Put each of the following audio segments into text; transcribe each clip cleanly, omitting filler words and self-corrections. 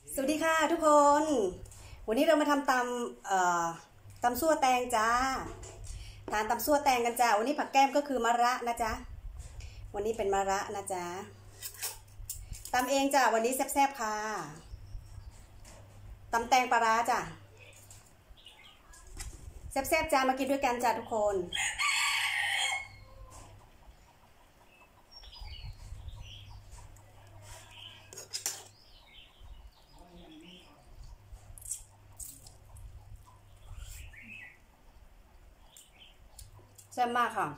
สวัสดีค่ะทุกคน วันนี้เรามาทำตำซั่วแตงจ้าทานตำซั่วแตงกันจ้าวันนี้ผักแก้มก็คือมะระนะจ๊ะวันนี้เป็นมะระนะจ๊ะตำเองจ้าวันนี้แซ่บๆค่ะตำแตงปลาร้าจ้าแซ่บๆจ้ามากินด้วยกันจ้าทุกคนแซ่บมากค่ะ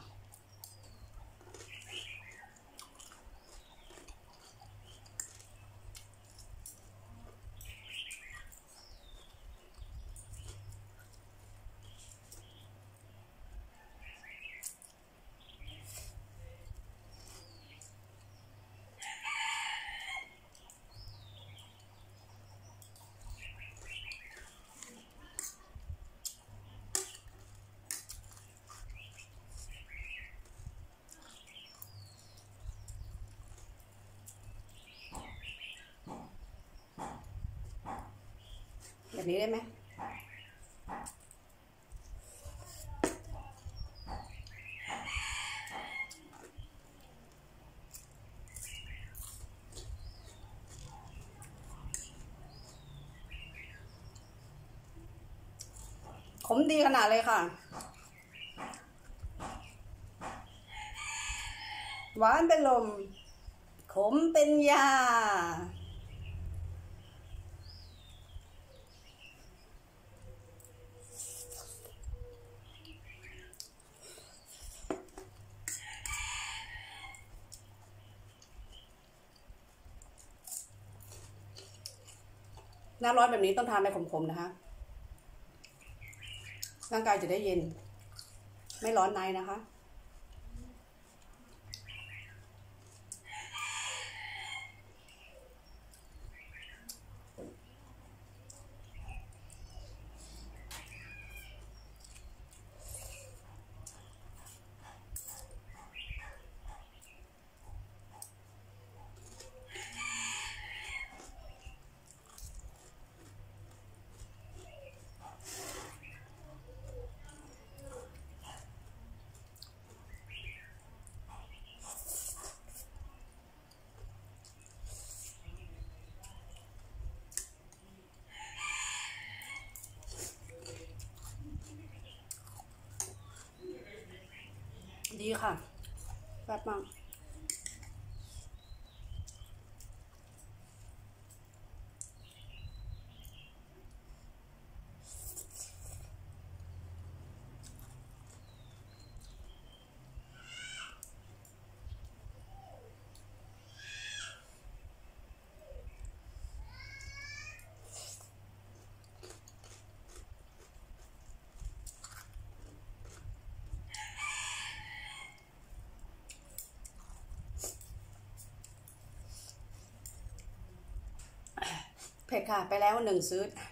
แบบนี้ได้ไหมขมดีขนาดเลยค่ะหวานเป็นลมขมเป็นยาน้ำร้อนแบบนี้ต้องทานอะไรขมๆนะคะร่างกายจะได้เย็นไม่ร้อนในนะคะดีค่ะแซ่บมากเผ็ดค่ะไปแล้ว1 ซื้อ